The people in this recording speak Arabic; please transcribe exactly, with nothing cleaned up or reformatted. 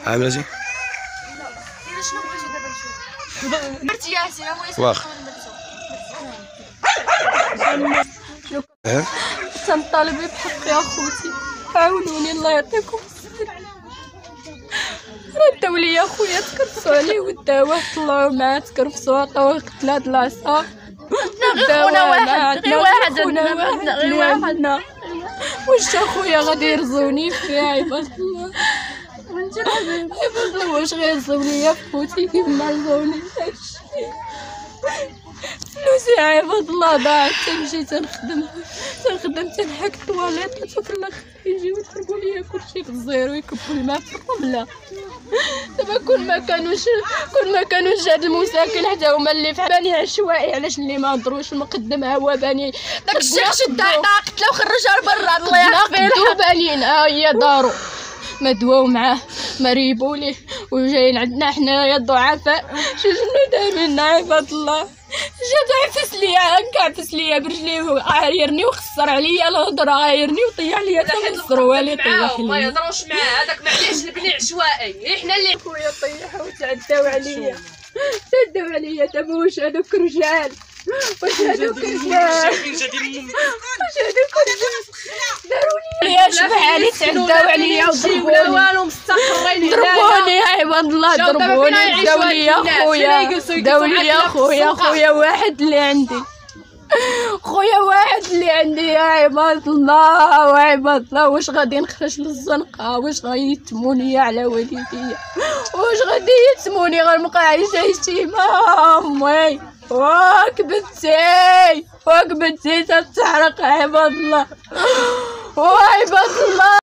عامله زين. شنو بغيتي دابا نشوف؟ مرتياتي ما بغيتش واخا اه تنطالب بحقي اخوتي، عاونوني الله يعطيكم الصحة. ردوا لي خويا تكرفسوا عليه وداوه، طلعوا معاه تكرفسوا عطاوه قتله د العصا. غير خونا واحد غير واحد عندنا غير واحد. واش اخويا غادي يرزوني فيه عباد الله؟ عباد الله واش غيرزوني يا خوتي كيما رزوني؟ هادشي فلوسي عباد الله ضاعت. تنمشي تنخدم تنخدم تنحك الطواليط وفي الاخر يجيو يضربوا ليا كلشي في الزيرو ويكبوا الماء في الرمله. دابا كون ما كانوش كون ما كانوش هاد المساكن حتى هما اللي في باني عشوائي، علاش اللي ما هضروش؟ المقدم ها هو باني داك الشيخ شد عطاه قتله وخرجها لبرا الله يعافيه. بانين ها هي دارو ما دواو معاه ما ريبوا ليه وجايين عندنا حنايا الضعفاء. شو شنو داير لنا عباد الله؟ جا عفس ليا هكا عفس ليا برجليه عايرني وخسر عليا الهضره، عايرني وطيح ليا حتى الزروالي طيح ليا. ما يهضروش معاه هذاك معليش البني عشوائي، حنا اللي خويا طيحوا وتعداو عليا تعداو عليا. دابا واش هذوك رجال؟ واش هذوك رجال؟ واش هذوك رجال؟ داروا لي اش بحالي تعداو عليا وضربوني والو مستقرين ضربوني يا عباد الله ضربوني. داو لي خويا داو لي خويا خويا واحد اللي عندي خويا واحد اللي عندي يا عباد الله وعباد الله. واش غادي نخرج للزنقه؟ واش غيتموني على والديا؟ واش غادي يتموني؟ غنبقى عايشه يتيمه امي. واك بنتي واك بنتي تتحرق عباد الله وعباد الله.